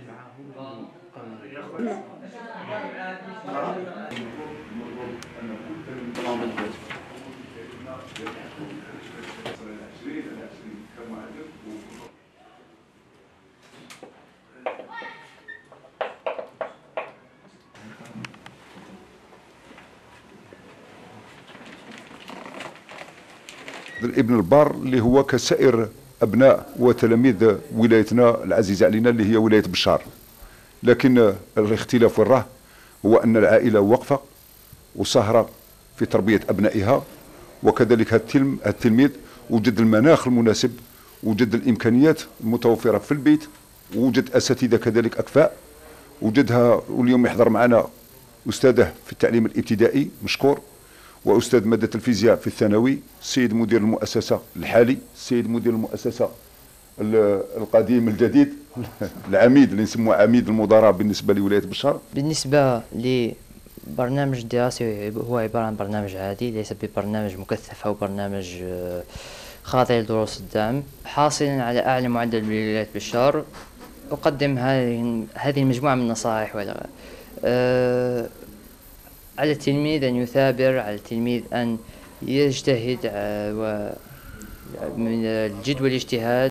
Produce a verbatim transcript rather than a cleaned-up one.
الابن البار اللي هو كسائر ابناء وتلاميذ ولايتنا العزيزه علينا اللي هي ولايه بشار، لكن الاختلاف وراه هو ان العائله واقفه وسهره في تربيه ابنائها، وكذلك هذا التلميذ وجد المناخ المناسب، وجد الامكانيات المتوفره في البيت، ووجد اساتذه كذلك اكفاء، وجدها. واليوم يحضر معنا استاذه في التعليم الابتدائي مشكور، واستاذ ماده الفيزياء في الثانوي، السيد مدير المؤسسه الحالي، السيد مدير المؤسسه القديم الجديد العميد اللي نسموه عميد المدراء بالنسبه لولايه بشار. بالنسبه لبرنامج الدراسي هو عباره عن برنامج عادي، ليس ببرنامج مكثف او برنامج خاضع لدروس الدعم. حاصلا على اعلى معدل بولايه بشار، اقدم هذه هذه المجموعه من النصائح ولا أه على التلميذ أن يثابر، على التلميذ أن يجتهد، ومن الجد والاجتهاد.